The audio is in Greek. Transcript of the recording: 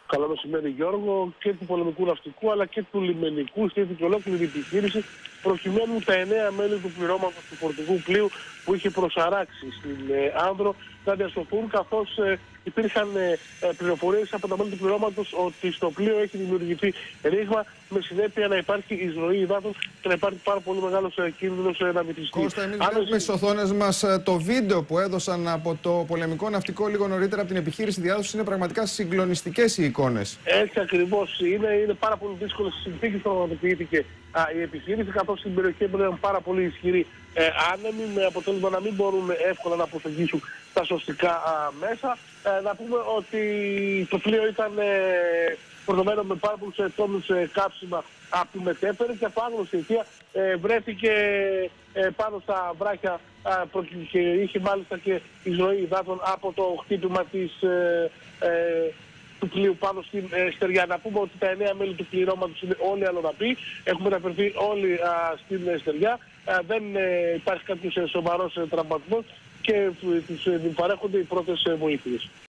Καλό μεσημέρι, Γιώργο, και του πολεμικού ναυτικού αλλά και του λιμενικού. Στήθηκε ολόκληρη επιχείρηση προκειμένου τα 9 μέλη του πληρώματος του φορτηγού πλοίου που είχε προσαράξει στην Άνδρο να διασωθούν, καθώς υπήρχαν πληροφορίες από τα μέλη του πληρώματος ότι στο πλοίο έχει δημιουργηθεί ρήγμα, με συνέπεια να υπάρχει εισρωή υδάτων και να υπάρχει πάρα πολύ μεγάλος κίνδυνος να βυθιστεί. Κώστα, εμείς βλέπουμε στις οθόνες μας το βίντεο που έδωσαν από το πολεμικό ναυτικό λίγο νωρίτερα από την επιχείρηση διάδοσης. Είναι πραγματικά συγκλονιστικές οι εικόνες. Έτσι ακριβώς είναι πάρα πολύ δύσκολες συνθήκες που πραγματοποιήθηκε η επιχείρηση, καθώς στην περιοχή είναι πάρα πολύ ισχυρή άνεμοι, με αποτέλεσμα να μην μπορούν εύκολα να αποφυγήσουν τα σωστικά μέσα. Να πούμε ότι το πλοίο ήταν φορτωμένο με πάρα πολλούς τόνους κάψιμα που μετέφερε και από άγνωστη αιτία βρέθηκε πάνω στα βράχια και είχε μάλιστα και εισρωή υδάτων από το χτύπημα του πλοίου πάνω στην στεριά. Να πούμε ότι τα 9 μέλη του πληρώματος είναι όλοι αλλοδαποί, έχουν μεταφερθεί όλοι στην στεριά, δεν υπάρχει κάποιος σοβαρός τραυματισμός και τους παρέχονται οι πρώτες βοήθειες.